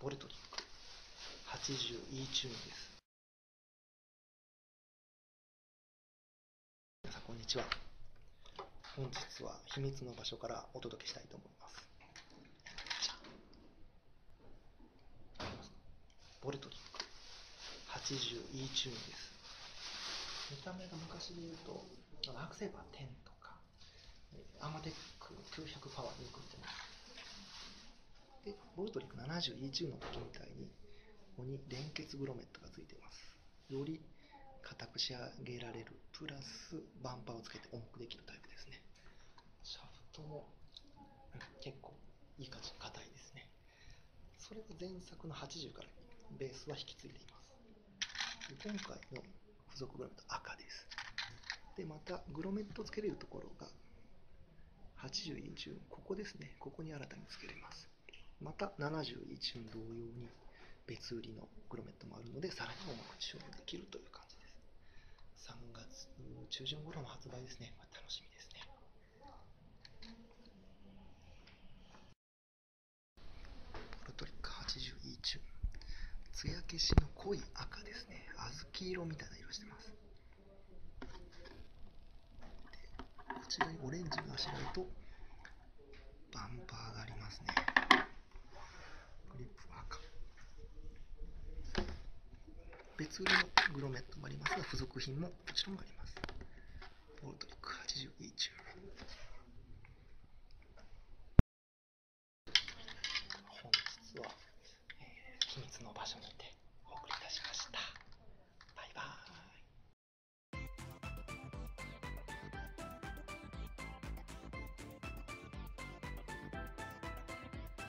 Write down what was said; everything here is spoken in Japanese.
ボルトリック 80E チューンです。皆さんこんにちは。本日は秘密の場所からお届けしたいと思います。ボルトリック 80E チューンです。見た目が昔で言うとアークセーバー10とかアーマテック900パワーによく似てます。でボルトリック 70E チューンの時みたいにここに連結グロメットがついています。より硬く仕上げられるプラスバンパーをつけて重くできるタイプですね。シャフトも結構いい感じに硬いですね。それが前作の80からベースは引き継いでいます。今回の付属グロメット赤です。でまたグロメットをつけれるところが80インチューン、ここですね。ここに新たにつけれます。また70インチューン同様に別売りのグロメットもあるので、さらに重く注文できるという感じです。3月中旬頃の発売ですね。楽しみですね。ボルトリック 80E チューン、艶消しの濃い赤ですね。小豆色みたいな色してます。こちらにオレンジのあしらいとバンパーがありますね。グリップは赤。別売りのグロメットもありますが、付属品ももちろんあります。ボルトリック 80E チューン。本日は、秘密の場所にて